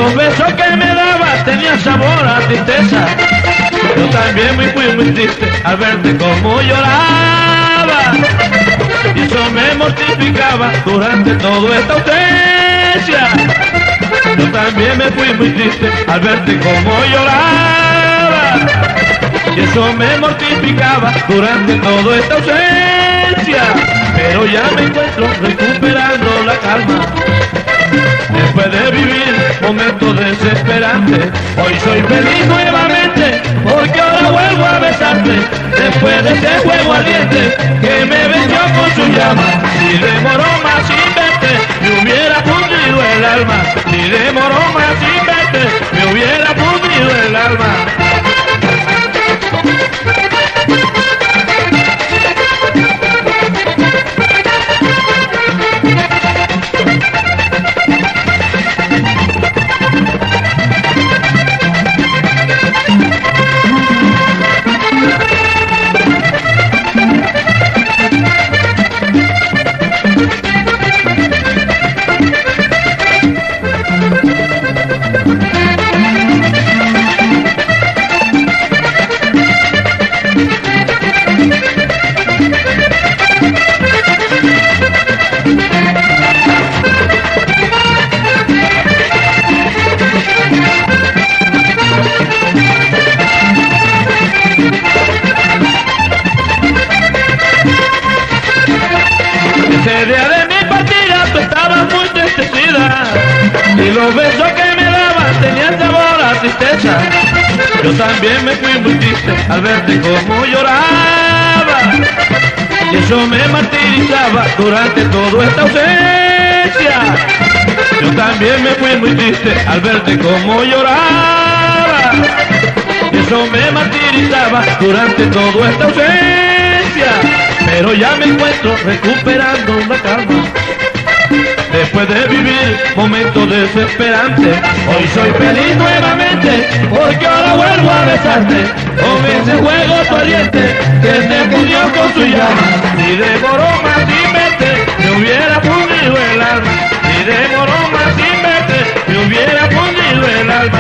los besos que me dabas tenían sabor a tristeza. Yo también me fui muy triste al verte como lloraba, y eso me mortificaba durante toda esta ausencia. Yo también me fui muy triste al verte como lloraba, y eso me mortificaba durante toda esta ausencia. Pero ya me encuentro recuperando la calma, después de vivir momentos desesperantes. Hoy soy feliz nuevamente, porque ahora vuelvo a besarte, después de ese fuego ardiente que me venció con su llama. Si demoró más sin verte, me hubiera fundido el alma. Si demoró más sin verte, me hubiera fundido el alma. Ese día de mi partida tú estabas muy entristecida, y los besos que me dabas tenían sabor a tristeza. Yo también me fui muy triste al verte como lloraba, y eso me martirizaba durante toda esta ausencia. Yo también me fui muy triste al verte como lloraba, y eso me martirizaba durante toda esta ausencia. Pero ya me encuentro recuperando la calma, después de vivir momentos desesperantes. Hoy soy feliz nuevamente, porque ahora vuelvo a besarte, con ese fuego ardiente que te fundió con su llama. Si demoró más sin verte, me hubiera fundido el alma. Si demoró más sin verte, me hubiera fundido el alma.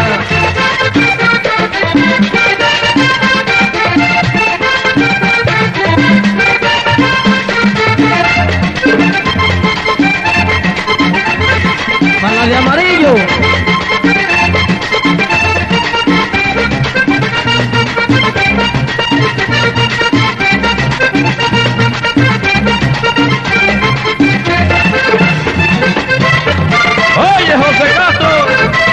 Mala de amarillo. Oye, José Castro.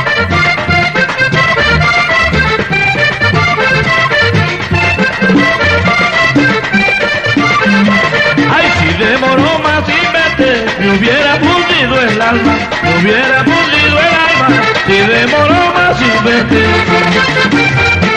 Ay, si demoró más sin verte, me hubiera fundido el alma. Me hubiera fundido el alma, si demoró más sin verte.